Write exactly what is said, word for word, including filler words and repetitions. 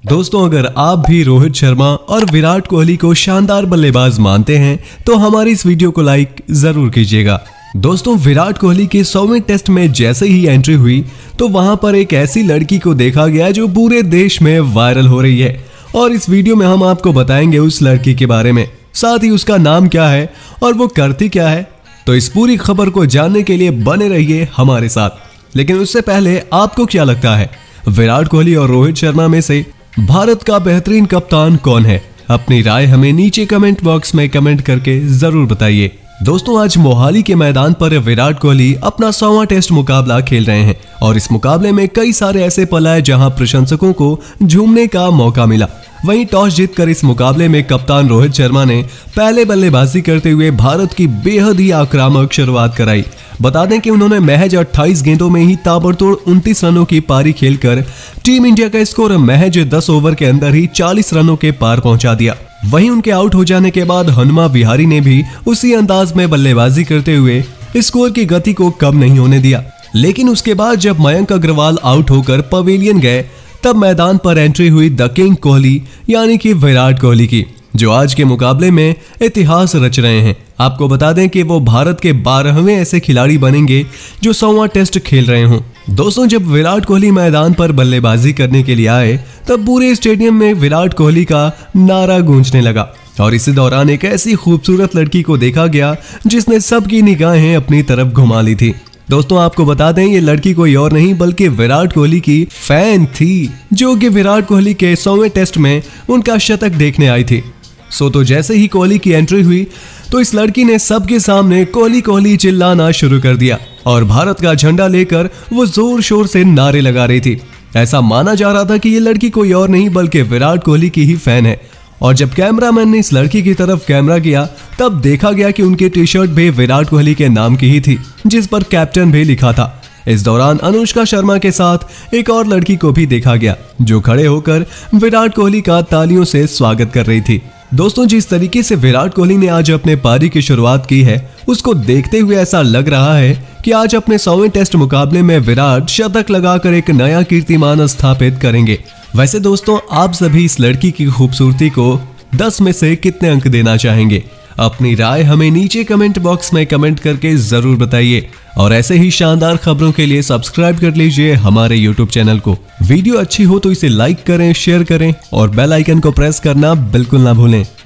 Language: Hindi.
दोस्तों, अगर आप भी रोहित शर्मा और विराट कोहली को शानदार बल्लेबाज मानते हैं तो हमारी इस वीडियो को लाइक जरूर कीजिएगा। दोस्तों, विराट कोहली के सौवें टेस्ट में जैसे ही एंट्री हुई तो वहां पर एक ऐसी लड़की को देखा गया जो पूरे देश में वायरल हो रही है और इस वीडियो में हम आपको बताएंगे उस लड़की के बारे में, साथ ही उसका नाम क्या है और वो करती क्या है। तो इस पूरी खबर को जानने के लिए बने रहिए हमारे साथ। लेकिन उससे पहले आपको क्या लगता है, विराट कोहली और रोहित शर्मा में से भारत का बेहतरीन कप्तान कौन है? अपनी राय हमें नीचे कमेंट बॉक्स में कमेंट करके जरूर बताइए। दोस्तों, आज मोहाली के मैदान पर विराट कोहली अपना सौवां टेस्ट मुकाबला खेल रहे हैं और इस मुकाबले में कई सारे ऐसे पल आए जहां प्रशंसकों को झूमने का मौका मिला। वहीं टॉस जीतकर इस मुकाबले में कप्तान रोहित शर्मा ने पहले बल्लेबाजी करते हुए भारत की बेहद ही आक्रामक शुरुआत कराई। बता दें कि उन्होंने महज अट्ठाईस गेंदों में ही ताबड़तोड़ उनतीस रनों की पारी खेलकर टीम इंडिया का स्कोर महज दस ओवर के अंदर ही चालीस रनों के पार पहुंचा दिया। वहीं उनके आउट हो जाने के बाद हनुमा विहारी ने भी उसी अंदाज में बल्लेबाजी करते हुए स्कोर की गति को कम नहीं होने दिया। लेकिन उसके बाद जब मयंक अग्रवाल आउट होकर पवेलियन गए तब मैदान पर एंट्री हुई द किंग कोहली यानी कि विराट कोहली की, जो आज के मुकाबले में इतिहास रच रहे हैं। आपको बता दें कि वो भारत के बारहवें ऐसे खिलाड़ी बनेंगे जो सौवां टेस्ट खेल रहे हों। दोस्तों, जब विराट कोहली मैदान पर बल्लेबाजी करने के लिए आए तब पूरे स्टेडियम में विराट कोहली का नारा गूंजने लगा और इसी दौरान एक ऐसी खूबसूरत लड़की को देखा गया जिसने सबकी निगाहें अपनी तरफ घुमा ली थी। दोस्तों, आपको बता दें ये लड़की कोई और नहीं बल्कि विराट कोहली की फैन थी, जो कि विराट कोहली के सौवें टेस्ट में उनका शतक देखने आई थी। सो तो जैसे ही कोहली की एंट्री हुई तो इस लड़की ने सबके सामने कोहली कोहली चिल्लाना शुरू कर दिया और भारत का झंडा लेकर वो जोर शोर से नारे लगा रही थी। ऐसा माना जा रहा था कि ये लड़की कोई और नहीं बल्कि विराट कोहली की ही फैन है। और जब कैमरामैन ने इस लड़की की तरफ कैमरा किया तब देखा गया कि उनकी टी शर्ट भी विराट कोहली के नाम की ही थी, जिस पर कैप्टन भी लिखा था। इस दौरान अनुष्का शर्मा के साथ एक और लड़की को भी देखा गया जो खड़े होकर विराट कोहली का तालियों से स्वागत कर रही थी। दोस्तों, जिस तरीके से विराट कोहली ने आज अपने पारी की शुरुआत की है उसको देखते हुए ऐसा लग रहा है कि आज अपने सौवें टेस्ट मुकाबले में विराट शतक लगाकर एक नया कीर्तिमान स्थापित करेंगे। वैसे दोस्तों, आप सभी इस लड़की की खूबसूरती को दस में से कितने अंक देना चाहेंगे? अपनी राय हमें नीचे कमेंट बॉक्स में कमेंट करके जरूर बताइए और ऐसे ही शानदार खबरों के लिए सब्सक्राइब कर लीजिए हमारे यूट्यूब चैनल को। वीडियो अच्छी हो तो इसे लाइक करें, शेयर करें और बेल आइकन को प्रेस करना बिल्कुल ना भूलें।